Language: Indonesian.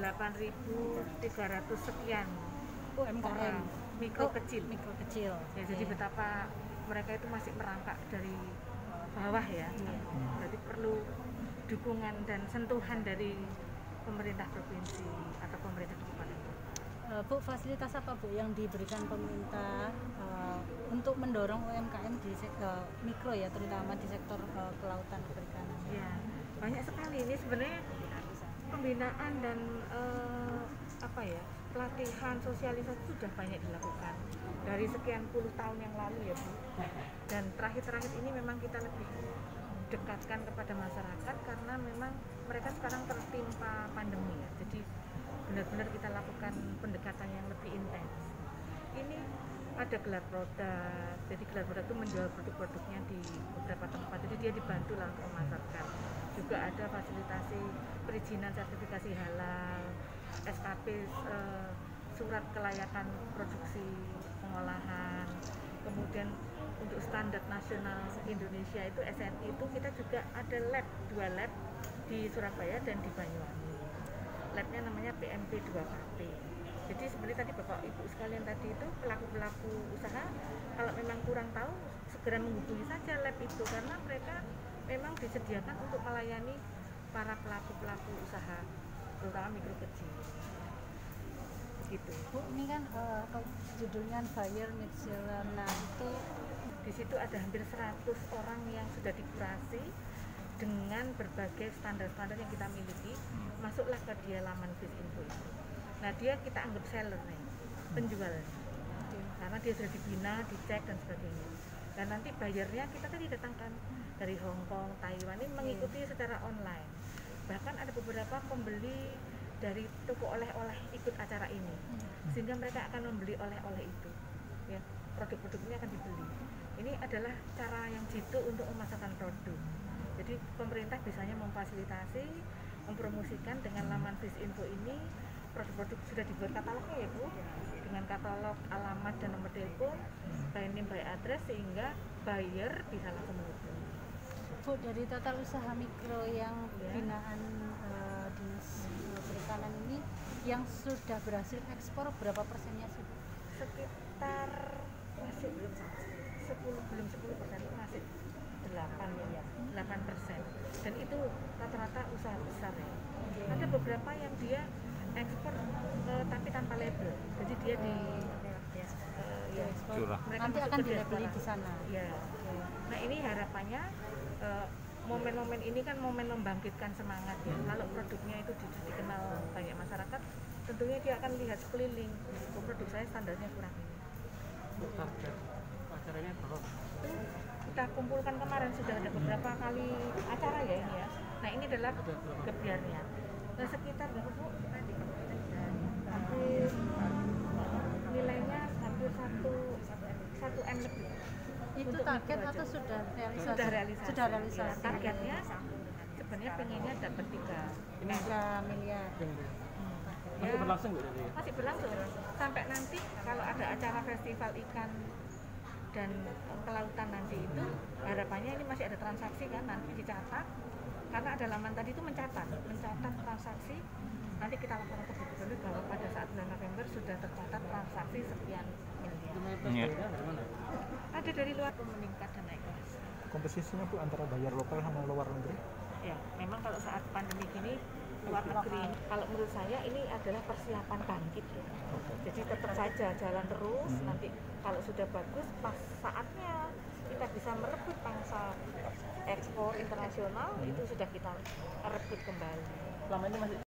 8.300 sekian UMKM orang mikro kecil. Ya, jadi betapa mereka itu masih merangkak dari bawah ya. Jadi perlu dukungan dan sentuhan dari pemerintah provinsi atau pemerintah kabupaten. Bu, fasilitas apa Bu yang diberikan pemerintah untuk mendorong UMKM di mikro ya, terutama di sektor kelautan perikanan? Ya, banyak sekali. Ini sebenarnya pembinaan dan pelatihan sosialisasi sudah banyak dilakukan dari sekian puluh tahun yang lalu ya Bu. Dan terakhir-terakhir ini memang kita lebih dekatkan kepada masyarakat karena memang mereka sekarang tertimpa pandemi ya. Jadi benar-benar kita lakukan pendekatan yang lebih intens. Ini ada gelar produk, jadi gelar produk itu menjual produk-produknya di beberapa tempat, jadi dia dibantu lah untuk memasarkan. Juga ada fasilitasi perizinan sertifikasi halal, SKP, surat kelayakan produksi pengolahan, kemudian untuk standar nasional Indonesia itu SNI itu kita juga ada lab, 2 lab di Surabaya dan di Banyuwangi. Labnya namanya PMP 2KP. Jadi sebenarnya tadi Bapak Ibu sekalian tadi itu pelaku-pelaku usaha kalau memang kurang tahu segera menghubungi saja lab itu karena mereka memang disediakan untuk melayani para pelaku-pelaku usaha terutama mikro kecil. Begitu. Bu, ini kan judulnya buyer midseller. Nah, itu di situ ada hampir 100 orang yang sudah dikurasi dengan berbagai standar-standar yang kita miliki, masuklah ke dia laman Fisinfo itu. Nah, dia kita anggap seller nih, penjual. Karena dia sudah dibina, dicek dan sebagainya. Dan nanti bayarnya kita tadi datangkan dari Hong Kong, Taiwan, ini mengikuti secara online. Bahkan ada beberapa pembeli dari toko oleh-oleh ikut acara ini, sehingga mereka akan membeli oleh-oleh itu. Ya, produk-produknya akan dibeli. Ini adalah cara yang jitu untuk memasarkan produk. Jadi pemerintah biasanya memfasilitasi, mempromosikan dengan laman Fisinfo ini produk-produk sudah dibuat katalognya ya Bu, dengan katalog, alamat dan nomor telepon, by name by address sehingga buyer bisa langsung menghubungi. Bu, dari total usaha mikro yang binaan Dinas Perikanan ini yang sudah berhasil ekspor berapa persennya sih Bu? Sekitar masih belum 10%, masih 8%, dan itu rata-rata usaha besar ya. Ada beberapa yang dia ekspor tapi tanpa label, jadi dia di mereka nanti akan dilabeli di sana ya. Nah, ini harapannya momen-momen ini kan momen membangkitkan semangat ya. Kalau produknya itu dikenal banyak masyarakat, tentunya dia akan lihat sekeliling, produk saya standarnya kurang ini. Target acaranya berapa? Kita kumpulkan kemarin sudah ada beberapa kali acara ya ini ya. Nah, ini adalah gebyarnya. Nah, sekitar berapa Bu? Hampir nilainya hampir 1 M lebih. Itu target atau sudah realisasi? Sudah realisasi. Ya, targetnya sebenarnya pengennya dapat 3 miliar. Masih berlangsung Bu? Masih berlangsung sampai nanti kalau ada acara festival ikan dan kelautan nanti itu harapannya ini masih ada transaksi kan, nanti dicatat karena ada laman tadi itu mencatat transaksi, nanti kita laporkan ke gubernur bahwa pada saat bulan November sudah tercatat transaksi sekian miliar. Ada dari luar meningkat dan naik kelas. Komposisinya Bu antara bayar lokal sama luar negeri? Ya, memang kalau saat pandemi gini luar negeri, kalau menurut saya ini adalah persiapan bangkit ya. Jadi tetap saja jalan terus, nanti kalau sudah bagus pas saatnya kita bisa merebut pangsa ekspor internasional itu sudah kita rebut kembali. Selama ini masih